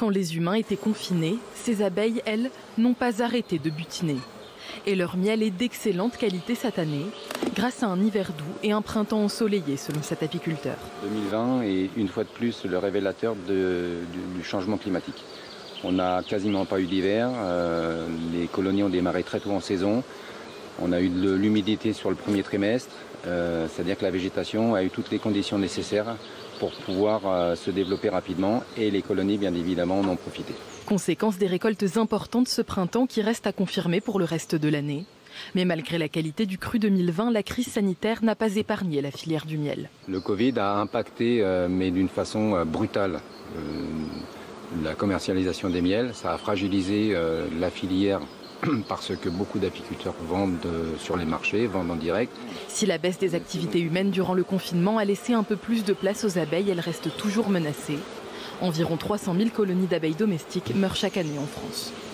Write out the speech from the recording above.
Quand les humains étaient confinés, ces abeilles, elles, n'ont pas arrêté de butiner. Et leur miel est d'excellente qualité cette année, grâce à un hiver doux et un printemps ensoleillé, selon cet apiculteur. 2020 est une fois de plus le révélateur du changement climatique. On n'a quasiment pas eu d'hiver, les colonies ont démarré très tôt en saison, on a eu de l'humidité sur le premier trimestre, c'est-à-dire que la végétation a eu toutes les conditions nécessaires pour pouvoir se développer rapidement et les colonies bien évidemment en ont profité. Conséquence des récoltes importantes ce printemps qui reste à confirmer pour le reste de l'année. Mais malgré la qualité du cru 2020, la crise sanitaire n'a pas épargné la filière du miel. Le Covid a impacté, mais d'une façon brutale, la commercialisation des miels. Ça a fragilisé la filière parce que beaucoup d'apiculteurs vendent sur les marchés, vendent en direct. Si la baisse des activités humaines durant le confinement a laissé un peu plus de place aux abeilles, elles restent toujours menacées. Environ 300 000 colonies d'abeilles domestiques meurent chaque année en France.